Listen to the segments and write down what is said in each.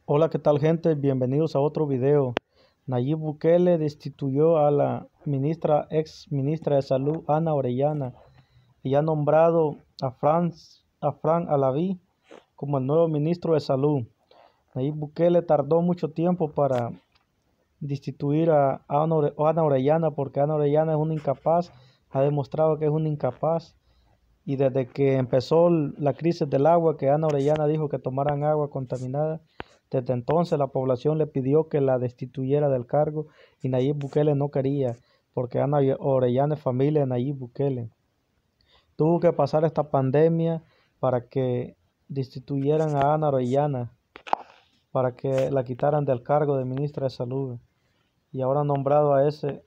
Hola, ¿qué tal, gente? Bienvenidos a otro video. Nayib Bukele destituyó a la ex ministra de Salud, Ana Orellana, y ha nombrado a Fran Alaví como el nuevo ministro de Salud. Nayib Bukele tardó mucho tiempo para destituir a Ana Orellana, porque Ana Orellana es una incapaz, ha demostrado que es una incapaz. Y desde que empezó la crisis del agua, que Ana Orellana dijo que tomaran agua contaminada, desde entonces la población le pidió que la destituyera del cargo y Nayib Bukele no quería, porque Ana Orellana es familia de Nayib Bukele. Tuvo que pasar esta pandemia para que destituyeran a Ana Orellana, para que la quitaran del cargo de ministra de Salud. Y ahora han nombrado a ese.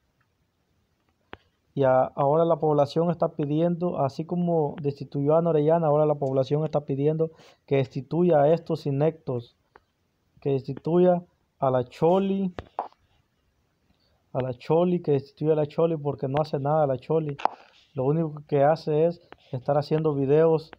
Ahora la población está pidiendo, así como destituyó a Ana Orellana, ahora la población está pidiendo que destituya a estos ineptos, que destituya a la Choli, que destituya a la Choli, porque no hace nada la Choli. Lo único que hace es estar haciendo videos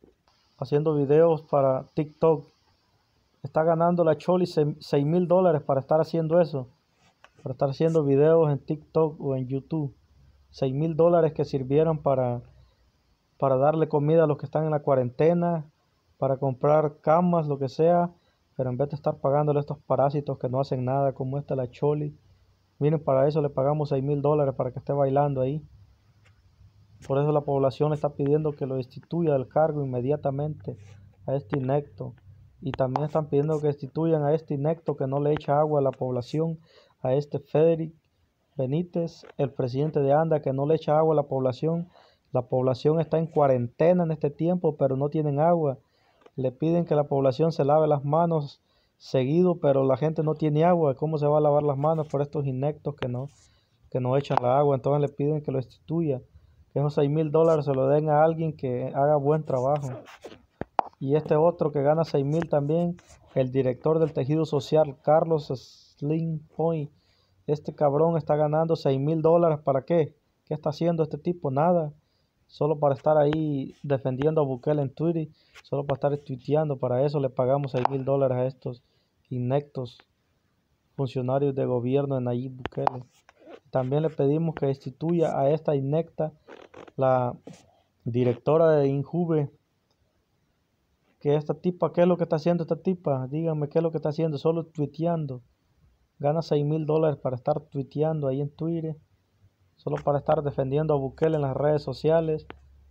para TikTok. Está ganando la Choli $6,000 para estar haciendo eso, para estar haciendo videos en TikTok o en YouTube. $6,000 que sirvieron para darle comida a los que están en la cuarentena, para comprar camas, lo que sea, pero en vez de estar pagándole a estos parásitos que no hacen nada, como la Choli, miren, para eso le pagamos $6,000 para que esté bailando ahí. Por eso la población está pidiendo que lo destituya del cargo inmediatamente a este inecto. Y también están pidiendo que destituyan a este inecto que no le echa agua a la población, a este Federic Benítez, el presidente de ANDA, que no le echa agua a la población. La población está en cuarentena en este tiempo, pero no tienen agua. Le piden que la población se lave las manos seguido, pero la gente no tiene agua. ¿Cómo se va a lavar las manos por estos inectos que no echan la agua? Entonces le piden que lo destituya, que esos $6,000 se lo den a alguien que haga buen trabajo. Y este otro que gana 6,000 también, el director del tejido social, Carlos Slim Point. Este cabrón está ganando $6,000. ¿Para qué? ¿Qué está haciendo este tipo? Nada. Solo para estar ahí defendiendo a Bukele en Twitter. Solo para estar tuiteando. Para eso le pagamos $6,000 a estos ineptos funcionarios de gobierno de Nayib Bukele. También le pedimos que destituya a esta inecta, la directora de Injuve. Que esta tipa, ¿qué es lo que está haciendo esta tipa? Díganme qué es lo que está haciendo. Solo tuiteando. Gana $6,000 para estar tuiteando ahí en Twitter, solo para estar defendiendo a Bukele en las redes sociales.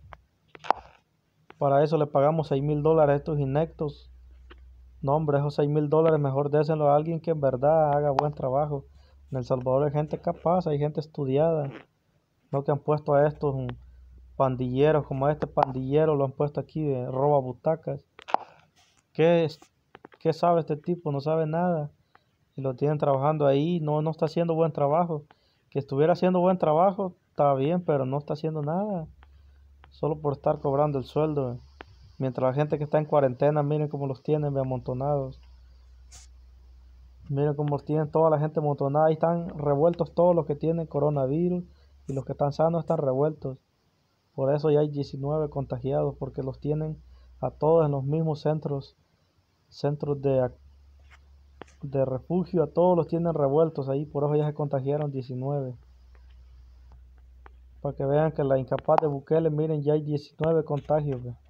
Para eso le pagamos $6,000 a estos ineptos. No, hombre, esos $6,000 mejor désenlo a alguien que en verdad haga buen trabajo. En El Salvador hay gente capaz, hay gente estudiada. No que han puesto a estos pandilleros, como a este pandillero lo han puesto aquí de roba butacas. ¿Qué sabe este tipo? No sabe nada. Y lo tienen trabajando ahí, no está haciendo buen trabajo. Que estuviera haciendo buen trabajo, está bien, pero no está haciendo nada. Solo por estar cobrando el sueldo. Mientras la gente que está en cuarentena, miren cómo los tienen amontonados. Miren cómo tienen toda la gente amontonada. Ahí están revueltos todos los que tienen coronavirus. Y los que están sanos están revueltos. Por eso ya hay 19 contagiados, porque los tienen a todos en los mismos centros de refugio, a todos los tienen revueltos ahí, por eso ya se contagiaron 19. Para que vean que la incapaz de Bukele, miren, ya hay 19 contagios, ve.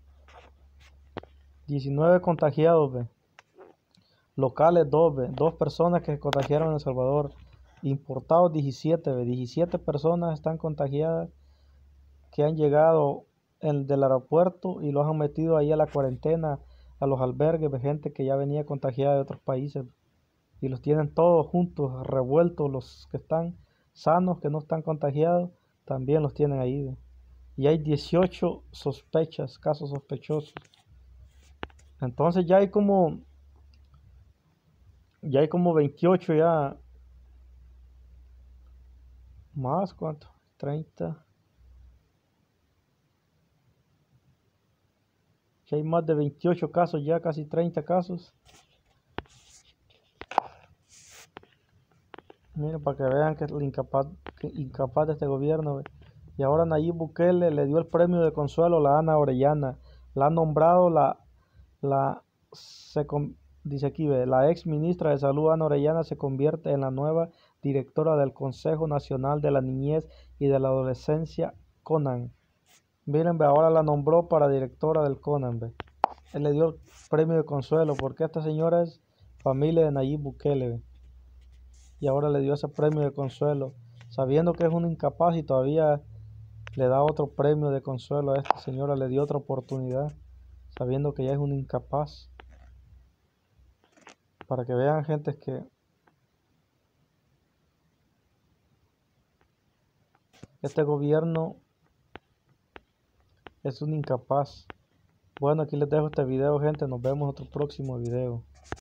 19 contagiados, ve. Locales 2, ve. 2 personas que se contagiaron en El Salvador. Importados 17, ve. 17 personas están contagiadas que han llegado del aeropuerto y los han metido ahí a la cuarentena, a los albergues de gente que ya venía contagiada de otros países. Y los tienen todos juntos, revueltos. Los que están sanos, que no están contagiados, también los tienen ahí. Y hay 18 casos sospechosos. Entonces ya hay como 28 ya. Más, ¿cuánto? 30. Ya hay más de 28 casos, ya casi 30 casos. Miren, para que vean que es el incapaz de este gobierno. Y ahora Nayib Bukele le dio el premio de consuelo a la Ana Orellana. La ha nombrado dice aquí, ve, la ex ministra de Salud, Ana Orellana, se convierte en la nueva directora del Consejo Nacional de la Niñez y de la Adolescencia, CONAN. Miren, ve, ahora la nombró para directora del CONAN, ve. Él le dio el premio de consuelo porque esta señora es familia de Nayib Bukele, ve. Y ahora le dio ese premio de consuelo, sabiendo que es un incapaz y todavía le da otro premio de consuelo a esta señora, le dio otra oportunidad, sabiendo que ella es un incapaz. Para que vean, gente, que este gobierno es un incapaz. Bueno, aquí les dejo este video, gente. Nos vemos en otro próximo video.